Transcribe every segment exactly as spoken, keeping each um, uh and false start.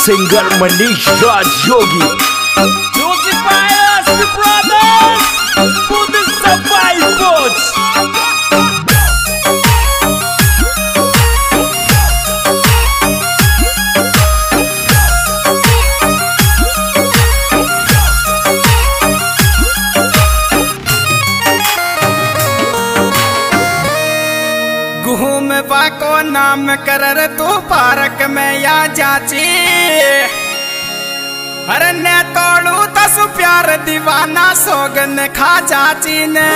Singer Manish राज योगी। घूम बाको नाम करर तू पार्क में या जाची, अरे ने तोड़ू तस प्यार दीवाना सोगन खा जाची ने।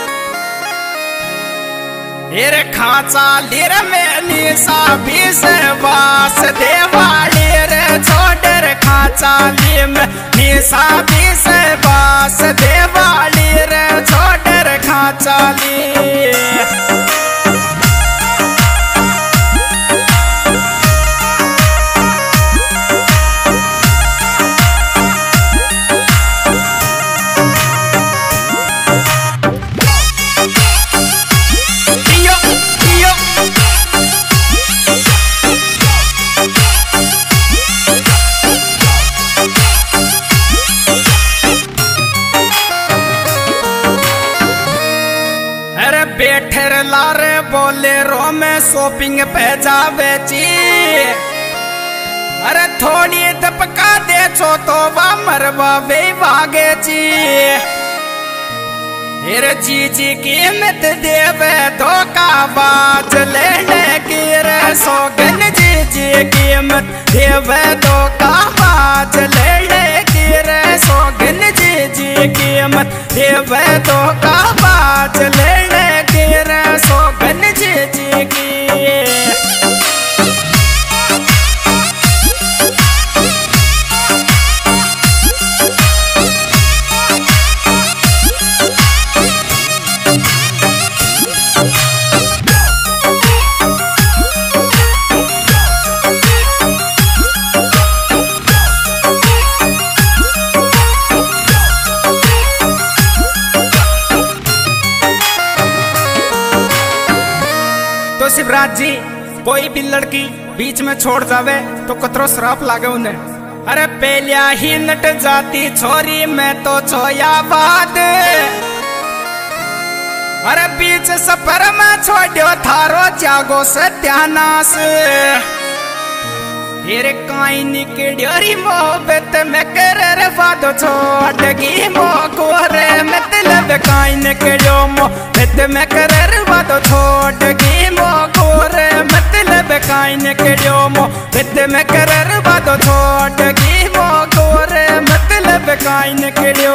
हिर खाचा लिर में निशा बीस बास देवाली रे छोड़र खाचा ली में निशा बीस बास देवाली रे छोड़र खाचा ली। बैठर लारे बोले रो में शॉपिंग पे जावे ची, अरे थोड़ी दपका दे छो तो वा मरवा वे भागे ची। हिर चीजी कीमत देवे धोखा बाज लेने की रे सोगन चीजी कीमत देवे धोखा बाज लेने की रे सोगन चीजी कीमत देवे धोखा बाज लेने सोगन चीजी की। तो शिवराज जी, कोई भी लड़की बीच में छोड़ जावे तो कतरो श्राप लागे उन्हें। अरे पहलिया ही नट जाती छोरी में तो छोया बाद, अरे बीच सफर में छोड़ो थारो जागो सत्यानाश। हिर काई निकड़ी मोहब्बत में कर वादो छोड़गी मोको रे मतलब काई निकड़ो मोहब्बत में कर वादो छोड़गी मोको रे मतलब काई निकड़ो मोहब्बत में कर वादो छोड़गी मोको रे मतलब काई निकड़ो।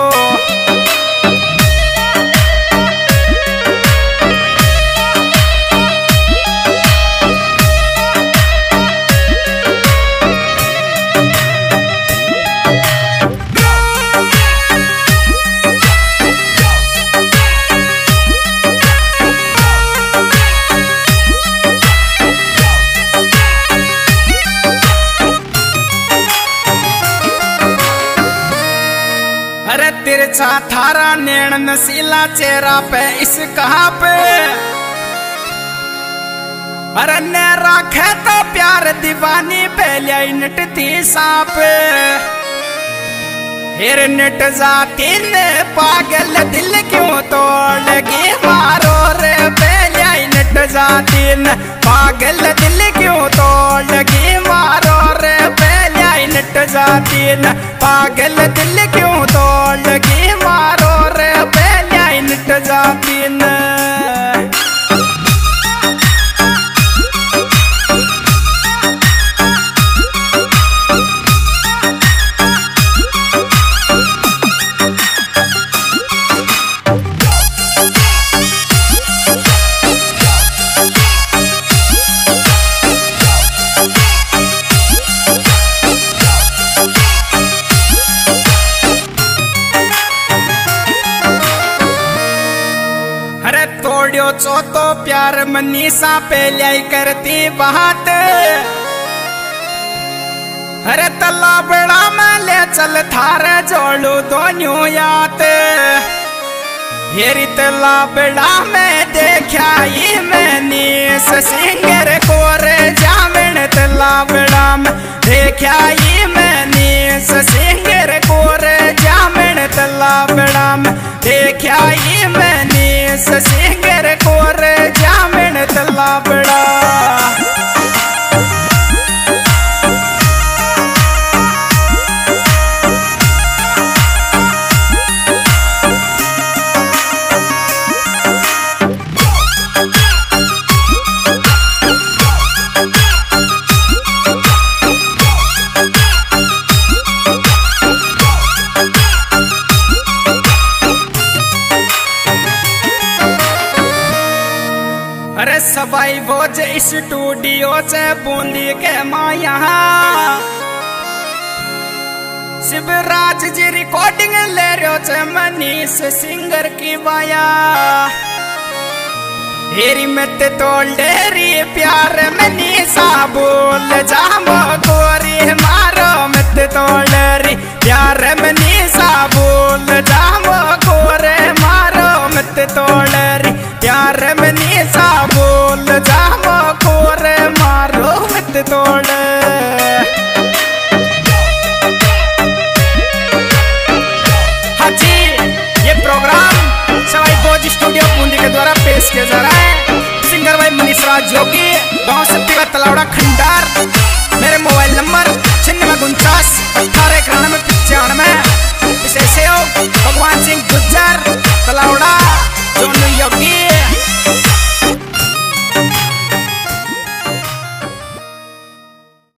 अरे तिरछा थारा नैन नसीला चेहरा पे इस कहा पे, अरे ने राखे तो प्यार दीवानी पहले नटती सांप। हिर नट जाती ने पागल दिल क्यों तोड़गी मारो रे पहले नट जाती ने पागल दिल क्यों तोड़गी मारो रे पहले नट जाती ने पागल दिल क्यों तोड़गी मारो रे पहले नट जाती ने। तोड़ो चो तो प्यार मनीषा पहले करती बात, अरे तला बड़ा में ले चल थारे जोड़ू दोनों याद। हेरी तला बड़ा में देखा ये मैंने सिंगर को रे जामन तला बड़ा में देख देखा ये मैंने सिंगर कोर जामन तला बड़ा में देखा ये मैंने सिंगर कोर जामन तला बड़ा। अरे सबाई भोज स्टूडियो से बूंदी के माया शिवराज जी रिकॉर्डिंग ले रहे थे मनीष सिंगर की बाया। हेरी मत तोड़ डेरी प्यार मनीषा बोल जामो गोरी मारो मत तोड़ डेरी प्यार मनीषा बोल जामो गोरे मारो मत तोड़ डेरी प्यार मनीषा बोल जामो गोरे मारो मत तोड़। हाँ जी, ये प्रोग्राम सवाई भोज स्टूडियो बूंदी के द्वारा पेश किया जा रहा है। सिंगर भाई मनीष राज जोगी, गाँव सत्ती का तलावड़ा खंडार। मेरे मोबाइल नंबर छिन्नवे उनचास अठारह इक्यानवे